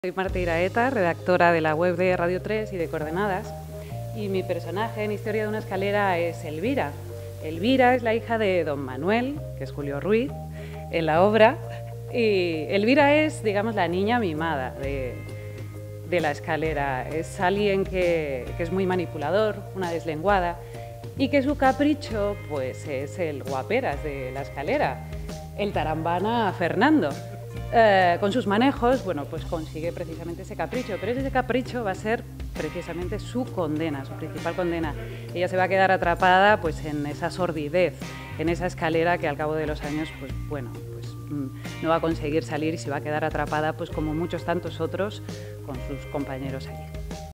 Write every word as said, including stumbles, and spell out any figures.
Soy Marta Iraeta, redactora de la web de Radio tres y de Coordenadas, y mi personaje en Historia de una escalera es Elvira. Elvira es la hija de don Manuel, que es Julio Ruiz, en la obra, y Elvira es, digamos, la niña mimada de, de la escalera. Es alguien que, que es muy manipulador, una deslenguada, y que su capricho pues, es el guaperas de la escalera, el tarambana Fernando. Eh, con sus manejos, bueno, pues consigue precisamente ese capricho, pero ese capricho va a ser precisamente su condena, su principal condena. Ella se va a quedar atrapada pues, en esa sordidez, en esa escalera que al cabo de los años, pues bueno, pues no va a conseguir salir y se va a quedar atrapada, pues como muchos tantos otros, con sus compañeros allí.